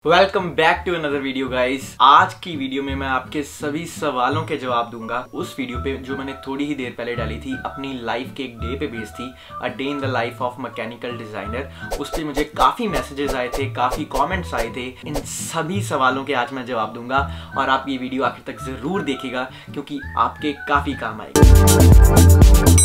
Welcome back to another video guys. आज की video में मैं आपके सभी सवालों के जवाब दूंगा। उस वीडियो पे जो मैंने थोड़ी ही देर पहले डाली थी, अपनी लाइफ के एक डे पे बेस्ड थी, a day in the life of mechanical designer. उस पर मुझे काफी मैसेजेस आए थे, काफी कमेंट्स आए थे। इन सभी सवालों के आज मैं जवाब दूंगा और आप ये वीडियो आखिर तक जरूर देखिएगा क्योंकि आपके काफी काम आएगी।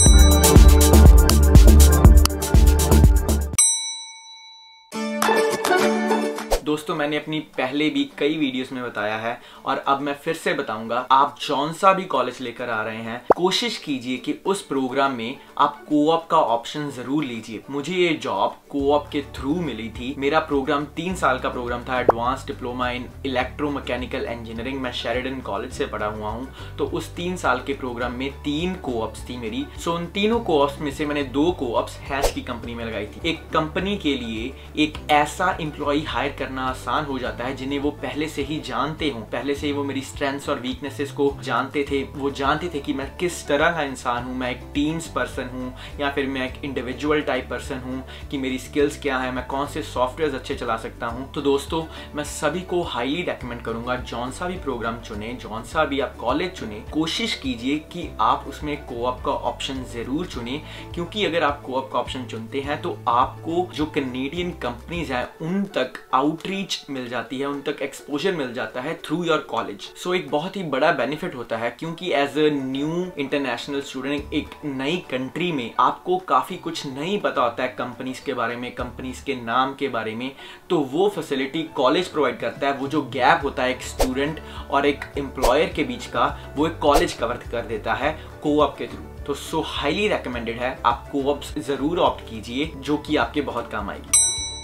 दोस्तों, मैंने अपनी पहले भी कई वीडियोस में बताया है और अब मैं फिर से बताऊंगा। आप जौन सा भी कॉलेज लेकर आ रहे हैं, कोशिश कीजिए कि उस प्रोग्राम में आप कोऑप का ऑप्शन जरूर लीजिए। मुझे ये जॉब कोऑप के थ्रू मिली थी। मेरा प्रोग्राम 3 साल का प्रोग्राम था, advance diploma in electromechanical engineering. मैं शेरिडन कॉलेज से पढ़ा हुआ हूँ। तो उस 3 साल के प्रोग्राम में 3 कोऑप्स थी मेरी। सो उन तीनों कोऑप्स में से मैंने 2 कोऑप्स हैश की कंपनी में लगाई थी। एक कंपनी के लिए एक ऐसा एम्प्लॉय हायर करना आसान हो जाता है जिन्हें वो पहले से ही जानते हो, पहले से ही वो मेरी स्ट्रेंथ्स और वीकनेसेस को जानते थे। वो जानते थे कि मैं किस तरह का इंसान हूँ, मैं एक टीम्स पर्सन हूँ या फिर मैं एक इंडिविजुअल टाइप पर्सन हूँ, कि मेरी स्किल्स क्या है, मैं कौन से सॉफ्टवेयर अच्छे चला सकता हूँ। तो दोस्तों, मैं सभी को हाईली रेकमेंड करूंगा, जौन सा भी प्रोग्राम चुने, जौन सा भी आप कॉलेज चुने, कोशिश कीजिए कि आप उसमें कोऑप का ऑप्शन जरूर चुने। क्योंकि अगर आप कोऑप का ऑप्शन चुनते हैं तो आपको जो कैनेडियन कंपनीज हैं उन तक आउटरीच मिल जाती है, उन तक एक्सपोजर मिल जाता है थ्रू योर कॉलेज। सो एक बहुत ही बड़ा बेनिफिट होता है क्योंकि as a new international student एक नई कंट्री में आपको काफी कुछ नहीं पता होता है कंपनीज के बारे में, कंपनीज के नाम के बारे में। तो वो फैसिलिटी कॉलेज प्रोवाइड करता है। वो जो गैप होता है एक स्टूडेंट और एक एम्प्लॉयर के बीच का, वो एक कॉलेज कवर कर देता है कोऑप के थ्रू। तो सो हाईली रेकमेंडेड है, आप कोऑप जरूर ऑप्ट कीजिए, जो कि आपके बहुत काम आएगी।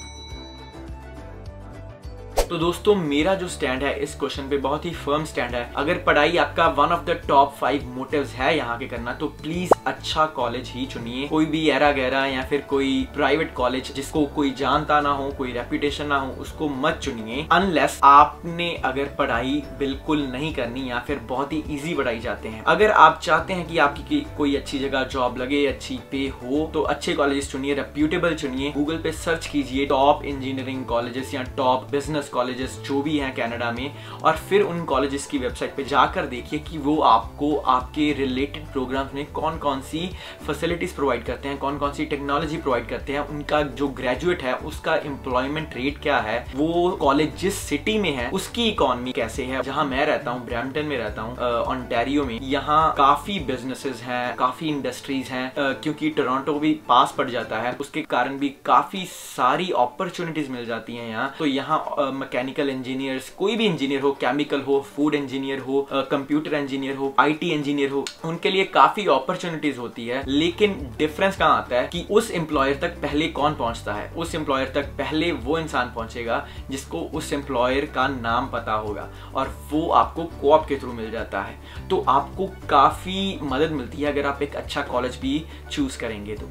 तो दोस्तों, मेरा जो स्टैंड है इस क्वेश्चन पे बहुत ही फर्म स्टैंड है। अगर पढ़ाई आपका one of the top 5 motives है यहाँ के करना, तो प्लीज अच्छा कॉलेज ही चुनिए। कोई भी एरा गहरा या फिर कोई प्राइवेट कॉलेज जिसको कोई जानता ना हो, कोई रेपुटेशन ना हो, उसको मत चुनिए अनलेस आपने अगर पढ़ाई बिल्कुल नहीं करनी या फिर बहुत ही ईजी पढ़ाई जाते हैं। अगर आप चाहते हैं कि आपकी कोई अच्छी जगह जॉब लगे, अच्छी पे हो, तो अच्छे कॉलेज चुनिए, रेप्यूटेबल चुनिए। गूगल पे सर्च कीजिए टॉप इंजीनियरिंग कॉलेजेस या टॉप बिजनेस कॉलेजेस जो भी हैं कनाडा में, और फिर उन कॉलेजेस की वेबसाइट पे जाकर देखिए कि वो आपको आपके रिलेटेड प्रोग्राम्स में कौन कौन सी फैसिलिटीज प्रोवाइड करते हैं, कौन कौन सी टेक्नोलॉजी प्रोवाइड करते हैं, उनका जो ग्रेजुएट है उसका एम्प्लॉयमेंट रेट क्या है, वो कॉलेज जिस सिटी में है उसकी इकोनॉमी कैसे है। जहां मैं रहता हूं, ब्रैम्पटन में रहता हूं, ओंटारियो में, यहाँ काफी बिजनेसेस हैं, काफी इंडस्ट्रीज हैं। क्योंकि टोरंटो भी पास पड़ जाता है, उसके कारण भी काफी सारी अपॉर्चुनिटीज मिल जाती हैं यहाँ। तो यहाँ मैकेनिकल इंजीनियर्स, कोई भी इंजीनियर हो, केमिकल हो, फूड इंजीनियर हो, कंप्यूटर इंजीनियर हो, आईटी इंजीनियर हो, उनके लिए काफी अपॉर्चुनिटीज होती है। लेकिन डिफरेंस कहाँ आता है कि उस एम्प्लॉयर तक पहले कौन पहुंचता है। उस एम्प्लॉयर तक पहले वो इंसान पहुंचेगा जिसको उस एम्प्लॉयर का नाम पता होगा, और वो आपको कोऑप के थ्रू मिल जाता है। तो आपको काफी मदद मिलती है अगर आप एक अच्छा कॉलेज भी चूज करेंगे। तो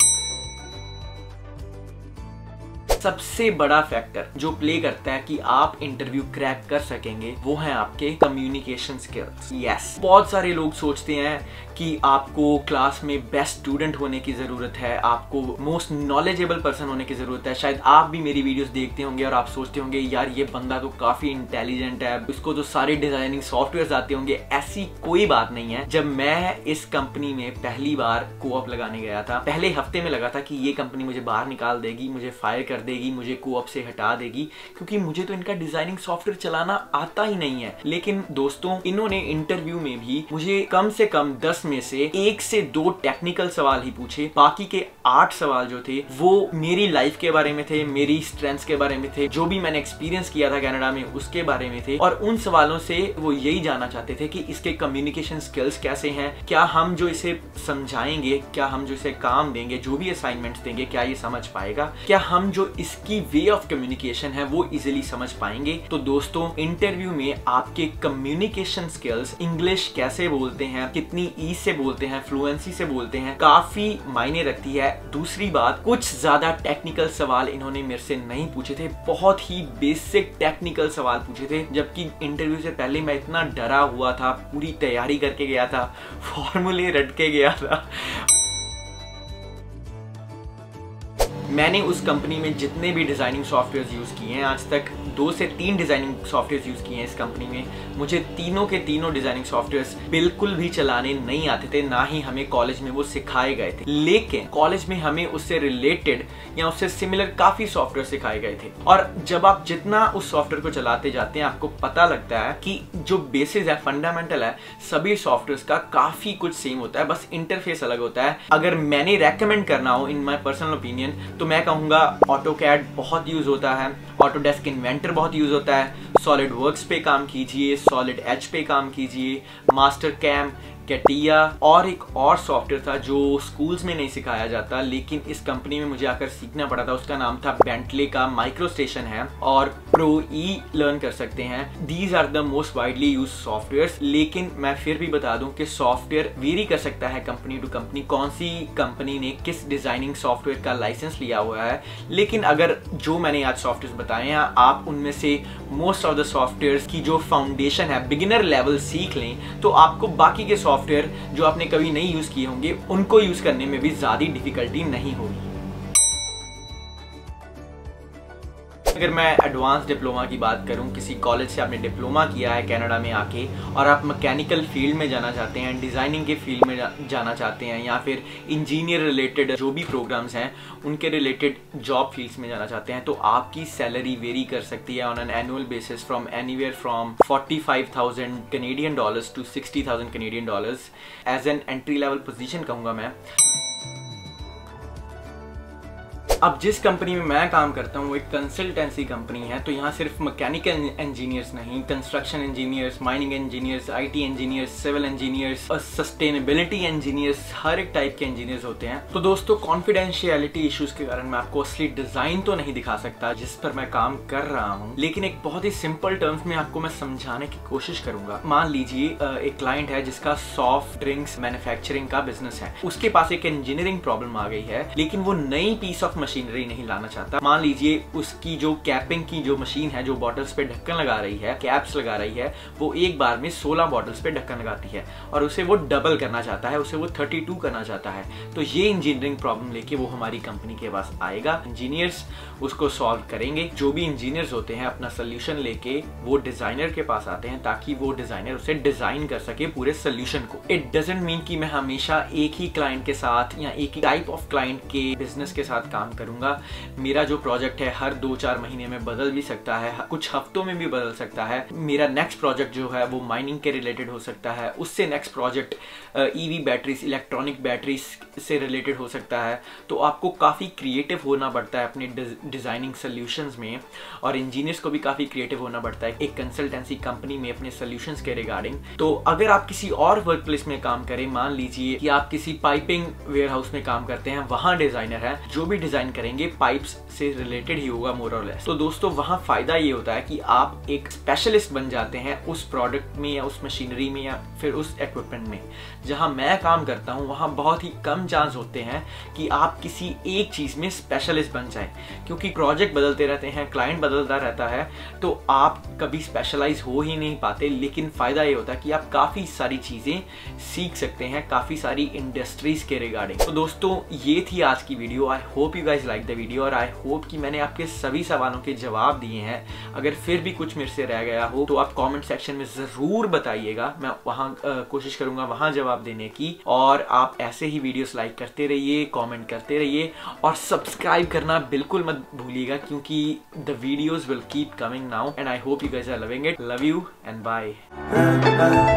सबसे बड़ा फैक्टर जो प्ले करता है कि आप इंटरव्यू क्रैक कर सकेंगे, वो है आपके कम्युनिकेशन स्किल्स। यस, बहुत सारे लोग सोचते हैं कि आपको क्लास में बेस्ट स्टूडेंट होने की जरूरत है, आपको मोस्ट नॉलेजेबल पर्सन होने की जरूरत है। शायद आप भी मेरी वीडियोस देखते होंगे और आप सोचते होंगे यार ये बंदा तो काफी इंटेलिजेंट है, इसको तो सारे डिजाइनिंग सॉफ्टवेयर आते होंगे। ऐसी कोई बात नहीं है। जब मैं इस कंपनी में पहली बार कोऑप लगाने गया था, पहले हफ्ते में लगा था कि ये कंपनी मुझे बाहर निकाल देगी, मुझे फायर कर देगी, मुझे कोऑप से हटा देगी, क्योंकि मुझे तो इनका डिजाइनिंग सॉफ्टवेयर चलाना आता ही नहीं है। लेकिन दोस्तों, इन्होंने इंटरव्यू में भी मुझे कम से कम 10 में से 1 से 2 टेक्निकल सवाल ही पूछे। बाकी के 8 सवाल जो थे वो मेरी लाइफ के बारे में थे, मेरी स्ट्रेंथ्स के बारे में थे, जो भी मैंने एक्सपीरियंस किया था कनाडा में उसके बारे में थे। और उन सवालों से वो यही जानना चाहते थे कि इसके कम्युनिकेशन स्किल्स कैसे हैं, क्या हम जो इसे समझाएंगे, क्या हम जो इसे काम देंगे, जो भी असाइनमेंट्स देंगे, क्या ये समझ पाएगा, क्या हम जो इसकी वे ऑफ कम्युनिकेशन है वो इजीली समझ पाएंगे। तो दोस्तों, इंटरव्यू में आपके कम्युनिकेशन स्किल्स, इंग्लिश कैसे बोलते हैं, कितनी ईज से बोलते हैं, फ्लुएंसी से बोलते हैं, काफी मायने रखती है। दूसरी बात, कुछ ज्यादा टेक्निकल सवाल इन्होंने मेरे से नहीं पूछे थे, बहुत ही बेसिक टेक्निकल सवाल पूछे थे। जबकि इंटरव्यू से पहले मैं इतना डरा हुआ था, पूरी तैयारी करके गया था, फॉर्मूले रट के गया था। मैंने उस कंपनी में जितने भी डिजाइनिंग सॉफ्टवेयर यूज किए हैं, आज तक 2 से 3 डिजाइनिंग सॉफ्टवेयर यूज किए हैं इस कंपनी में, मुझे तीनों के तीनों डिजाइनिंग सॉफ्टवेयर बिल्कुल भी चलाने नहीं आते थे, ना ही हमें कॉलेज में वो सिखाए गए थे। लेकिन कॉलेज में हमें उससे रिलेटेड या उससे सिमिलर काफी सॉफ्टवेयर सिखाए गए थे। और जब आप जितना उस सॉफ्टवेयर को चलाते जाते हैं, आपको पता लगता है कि जो बेसिस है, फंडामेंटल है, सभी सॉफ्टवेयर का काफी कुछ सेम होता है, बस इंटरफेस अलग होता है। अगर मैंने रेकमेंड करना हो इन माय पर्सनल ओपिनियन, तो मैं कहूंगा ऑटोकैड बहुत यूज होता है, ऑटोडेस्क इन्वेंटर बहुत यूज होता है, सॉलिड वर्क्स पे काम कीजिए, सॉलिड एज पे काम कीजिए, मास्टर कैम, कैटिया, और एक और सॉफ्टवेयर था जो स्कूल्स में नहीं सिखाया जाता लेकिन इस कंपनी में मुझे आकर सीखना पड़ा था, उसका नाम था बेंटले का माइक्रो स्टेशन है, और प्रो ई लर्न कर सकते हैं। These are the most widely use software. लेकिन मैं फिर भी बता दूं कि सॉफ्टवेयर वेरी कर सकता है कंपनी टू कंपनी, कौन सी कंपनी ने किस डिजाइनिंग सॉफ्टवेयर का लाइसेंस लिया हुआ है। लेकिन अगर जो मैंने आज सॉफ्टवेयर बताए हैं, आप उनमें से मोस्ट ऑफ द सॉफ्टवेयर की जो फाउंडेशन है, बिगिनर लेवल सीख लें, तो आपको बाकी के सॉफ्टवेयर जो आपने कभी नहीं यूज किए होंगे उनको यूज करने में भी ज्यादा डिफिकल्टी नहीं होगी। अगर मैं एडवांस डिप्लोमा की बात करूं, किसी कॉलेज से आपने डिप्लोमा किया है कनाडा में आके और आप मैकेनिकल फील्ड में जाना चाहते हैं, डिज़ाइनिंग के फील्ड में जाना चाहते हैं, या फिर इंजीनियर रिलेटेड जो भी प्रोग्राम्स हैं उनके रिलेटेड जॉब फील्ड्स में जाना चाहते हैं, तो आपकी सैलरी वेरी कर सकती है on an annual basis from anywhere from 45,000 Canadian dollars to 60,000 Canadian dollars as an entry level position कहूँगा मैं। अब जिस कंपनी में मैं काम करता हूँ वो एक कंसल्टेंसी कंपनी है, तो यहाँ सिर्फ मैकेनिकल इंजीनियर्स नहीं, construction engineers, mining engineers, IT engineers, civil engineers और सस्टेनेबिलिटी इंजीनियर्स, हर एक टाइप के इंजीनियर्स होते हैं। तो दोस्तों, कॉन्फिडेंशियलिटी इश्यूज के कारण मैं आपको असली डिजाइन तो नहीं दिखा सकता जिस पर मैं काम कर रहा हूँ, लेकिन एक बहुत ही सिंपल टर्म्स में आपको मैं समझाने की कोशिश करूंगा। मान लीजिए एक क्लाइंट है जिसका सॉफ्ट ड्रिंक्स मैन्युफैक्चरिंग का बिजनेस है, उसके पास एक इंजीनियरिंग प्रॉब्लम आ गई है, लेकिन वो नई पीस ऑफ मशीनरी नहीं लाना चाहता। मान लीजिए उसकी जो कैपिंग की जो मशीन है, जो बॉटल्स पे ढक्कन लगा रही है, कैप्स लगा रही है, वो एक बार में 16 बॉटल्स पे ढक्कन लगाती है और उसे वो डबल करना चाहता है, उसे वो 32 करना चाहता है। तो ये इंजीनियरिंग प्रॉब्लम लेके वो हमारी कंपनी के पास आएगा, इंजीनियर्स उसको सॉल्व करेंगे। जो भी इंजीनियर्स होते हैं अपना सोल्यूशन लेके वो डिजाइनर के पास आते हैं ताकि वो डिजाइनर उसे डिजाइन कर सके पूरे सोल्यूशन को। इट डजंट मीन कि मैं हमेशा एक ही क्लाइंट के साथ या एक ही टाइप ऑफ क्लाइंट के बिजनेस के साथ काम करूंगा। मेरा जो प्रोजेक्ट है हर 2-4 महीने में बदल भी सकता है, कुछ हफ्तों में भी बदल सकता है। मेरा नेक्स्ट प्रोजेक्ट जो है वो माइनिंग के रिलेटेड हो सकता है, उससे next project EV batteries, electronic batteries से रिलेटेड हो सकता है। तो आपको काफ़ी क्रिएटिव होना पड़ता है अपने डिज़ाइनिंग सोल्यूशंस में, और इंजीनियर्स को भी काफ़ी क्रिएटिव होना पड़ता है एक कंसल्टेंसी कंपनी में अपने सोल्यूशंस के रिगार्डिंग। तो अगर आप किसी और वर्क प्लेस में काम करें, मान लीजिए कि आप किसी पाइपिंग वेयर हाउस में काम करते हैं, वहाँ डिज़ाइनर है, जो भी डिज़ाइन करेंगे पाइप्स से रिलेटेड ही होगा मोर और लेस। तो दोस्तों, वहाँ फायदा ये होता है कि आप एक स्पेशलिस्ट बन जाते हैं उस प्रोडक्ट में या उस मशीनरी में या फिर उस इक्विपमेंट में। जहाँ मैं काम करता हूँ वहाँ बहुत ही कम चांस होते हैं कि आप किसी एक चीज़ में स्पेशलिस्ट बन जाएं, क्योंकि प्रोजेक्ट बदलते रहते हैं, क्लाइंट बदलता रहता है, तो आप कभी स्पेशलाइज हो ही नहीं पाते। लेकिन फ़ायदा ये होता है कि आप काफ़ी सारी चीज़ें सीख सकते हैं, काफ़ी सारी इंडस्ट्रीज के रिगार्डिंग। तो दोस्तों, ये थी आज की video. I hope you guys like the video, और आई होप कि मैंने आपके सभी सवालों के जवाब दिए हैं। अगर फिर भी कुछ मेरे से रह गया हो तो आप कमेंट सेक्शन में ज़रूर बताइएगा, मैं वहाँ कोशिश करूँगा वहाँ जवाब देने की। और आप ऐसे ही वीडियोस लाइक करते रहिए, कमेंट करते रहिए, और सब्सक्राइब करना बिल्कुल मत भूलिएगा, क्योंकि the videos will keep coming now, and I hope you guys are loving it. Love you and bye.